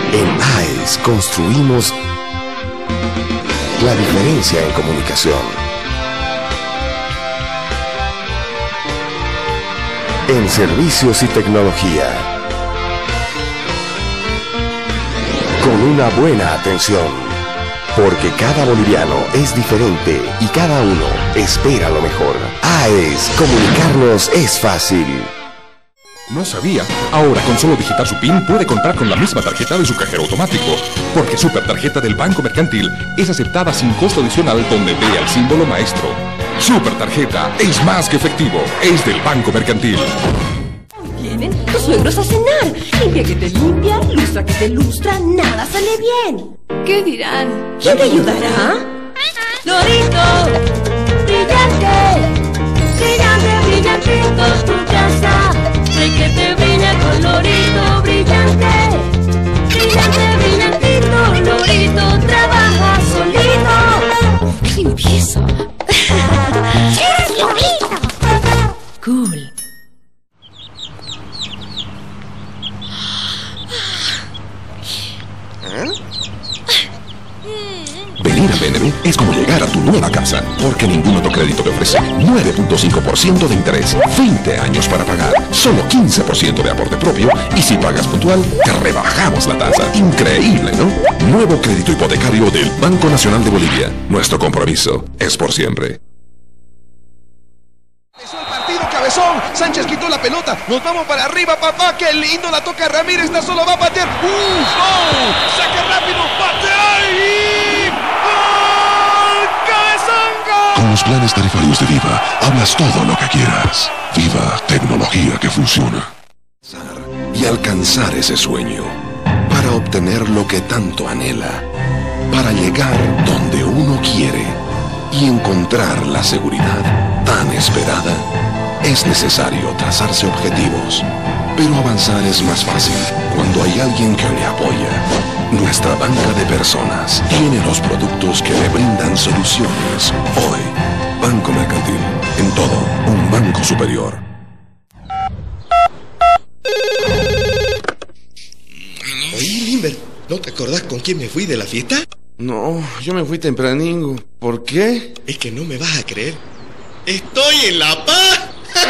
En AES construimos la diferencia en comunicación. En servicios y tecnología. Con una buena atención. Porque cada boliviano es diferente y cada uno espera lo mejor. AES, comunicarnos es fácil. No sabía. Ahora con solo digitar su PIN puede comprar con la misma tarjeta de su cajero automático. Porque Super Tarjeta del Banco Mercantil es aceptada sin costo adicional donde vea el símbolo maestro. Super Tarjeta es más que efectivo. Es del Banco Mercantil. Vienen tus suegros a cenar. Limpia que te limpia, lustra que te lustra, nada sale bien. ¿Qué dirán? ¿Quién te ayudará? Lorito, brillante, brillante, brillantito tu casa. Sé que te brilla con Lorito, brillante, brillante, brillantito. Lorito trabaja solito. ¡Qué limpieza! ¡Eres Lorito! Cool. Venir a BNB es como llegar a tu nueva casa, porque ningún otro crédito te ofrece 9.5% de interés, 20 años para pagar, solo 15% de aporte propio, y si pagas puntual, te rebajamos la tasa. Increíble, ¿no? Nuevo crédito hipotecario del Banco Nacional de Bolivia. Nuestro compromiso es por siempre. Empezó el partido, cabezón. Sánchez quitó la pelota. Nos vamos para arriba, papá. Qué lindo la toca Ramírez. Esta solo va a patear. ¡Gol! ¡Saque rápido! ¡Patea! ¡Y ¡gol! ¡Cabezón, gol! Con los planes tarifarios de Viva, hablas todo lo que quieras. Viva, tecnología que funciona. Y alcanzar ese sueño. Para obtener lo que tanto anhela. Para llegar donde uno quiere. Y encontrar la seguridad tan esperada. Es necesario trazarse objetivos. Pero avanzar es más fácil cuando hay alguien que le apoya. Nuestra banca de personas tiene los productos que le brindan soluciones. Hoy, Banco Mercantil. En todo, un banco superior. Oye, Limber, ¿no te acordás con quién me fui de la fiesta? No, yo me fui tempraningo. ¿Por qué? Es que no me vas a creer. ¡Estoy en La Paz!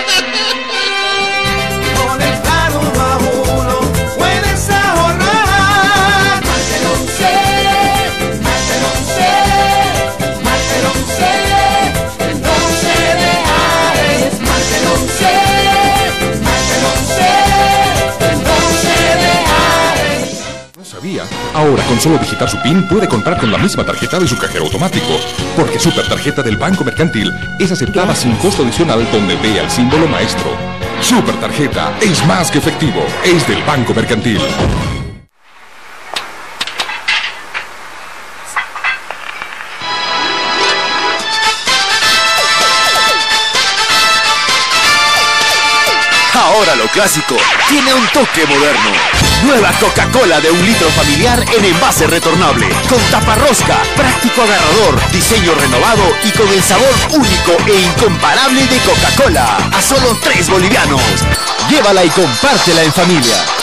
Con el Claro más uno puedes ahorrar. Más del 11, más del 11, más del 11, el 11 de Ares. Más del 11, más del 11, el 11 de Ares. No sabía. Ahora con solo digitar su PIN puede comprar con la misma tarjeta de su cajero automático. Porque Super Tarjeta del Banco Mercantil es aceptada sin costo adicional donde vea el símbolo maestro. Super Tarjeta es más que efectivo. Es del Banco Mercantil. Ahora lo clásico tiene un toque moderno. Nueva Coca-Cola de 1 litro familiar en envase retornable. Con taparrosca, práctico agarrador, diseño renovado y con el sabor único e incomparable de Coca-Cola. A solo 3 bolivianos. Llévala y compártela en familia.